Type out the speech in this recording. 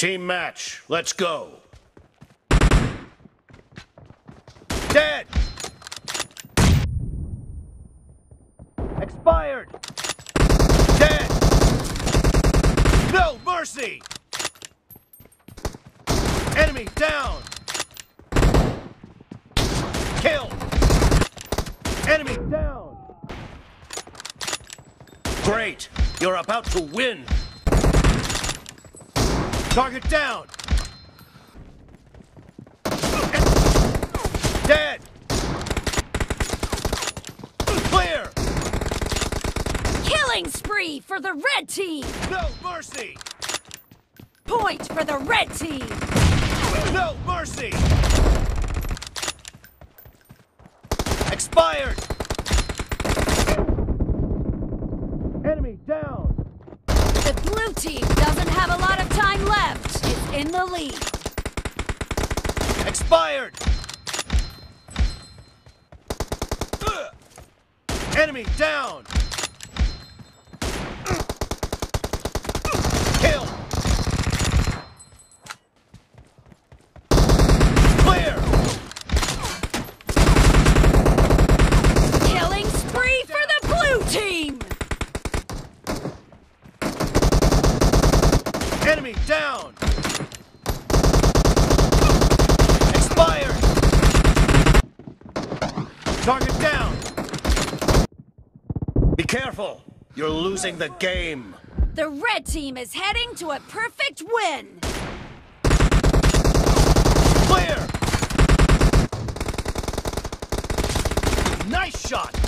Team match, let's go. Dead! Expired! Dead! No mercy! Enemy down! Kill! Enemy down! Great! You're about to win! Target down! Dead! Clear! Killing spree for the red team! No mercy! Point for the red team! No mercy! Expired! Enemy down! The blue team doesn't have a lot of time left. It's in the lead. Expired! Enemy down! Kill! Clear! Killing spree for the blue team! Enemy down! Expired! Target down! Be careful! You're losing the game! The red team is heading to a perfect win! Clear! Nice shot!